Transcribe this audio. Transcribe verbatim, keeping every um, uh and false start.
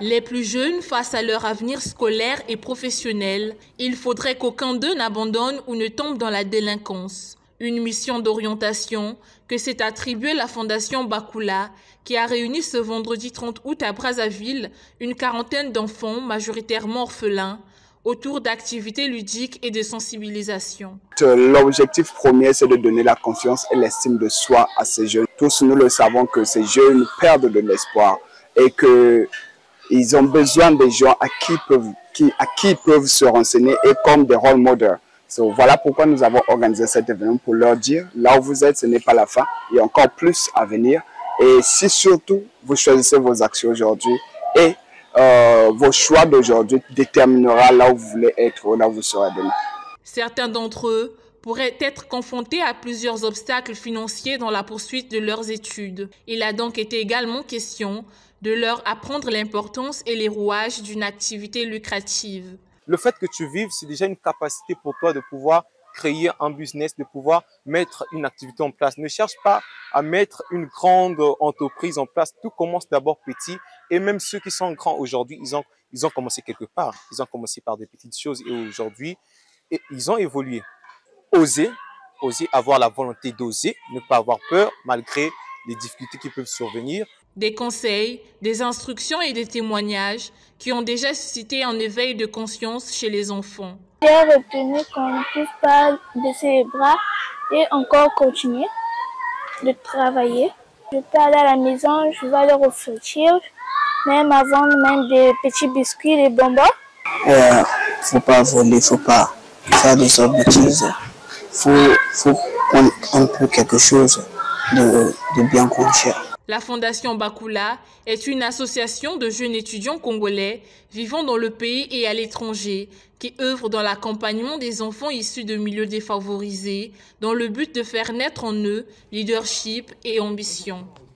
Les plus jeunes face à leur avenir scolaire et professionnel, il faudrait qu'aucun d'eux n'abandonne ou ne tombe dans la délinquance. Une mission d'orientation que s'est attribuée la Fondation Bakoula, qui a réuni ce vendredi trente août à Brazzaville une quarantaine d'enfants, majoritairement orphelins, autour d'activités ludiques et de sensibilisation. L'objectif premier, c'est de donner la confiance et l'estime de soi à ces jeunes. Tous nous le savons que ces jeunes perdent de l'espoir et qu'ils ont besoin des gens à qui, peuvent, qui, à qui ils peuvent se renseigner et comme des role models. So, voilà pourquoi nous avons organisé cet événement pour leur dire, là où vous êtes, ce n'est pas la fin, il y a encore plus à venir. Et si surtout vous choisissez vos actions aujourd'hui et euh, vos choix d'aujourd'hui déterminera là où vous voulez être ou là où vous serez demain. Certains d'entre eux pourraient être confrontés à plusieurs obstacles financiers dans la poursuite de leurs études. Il a donc été également question de leur apprendre l'importance et les rouages d'une activité lucrative. Le fait que tu vives, c'est déjà une capacité pour toi de pouvoir créer un business, de pouvoir mettre une activité en place. Ne cherche pas à mettre une grande entreprise en place. Tout commence d'abord petit. Et même ceux qui sont grands aujourd'hui, ils ont, ils ont commencé quelque part. Ils ont commencé par des petites choses et aujourd'hui, et ils ont évolué. Oser, oser avoir la volonté d'oser, ne pas avoir peur malgré les difficultés qui peuvent survenir. Des conseils, des instructions et des témoignages qui ont déjà suscité un éveil de conscience chez les enfants. J'ai retenu qu'on ne peut pas baisser les bras et encore continuer de travailler. Je peux aller à la maison, je vais aller réfléchir, même avant même des petits biscuits, des bonbons. Il euh, ne faut pas voler, il ne faut pas faire des autres bêtises. Il faut, faut prendre un peu quelque chose de, de bien conscient. La Fondation Bakoula est une association de jeunes étudiants congolais vivant dans le pays et à l'étranger qui œuvre dans l'accompagnement des enfants issus de milieux défavorisés dans le but de faire naître en eux leadership et ambition.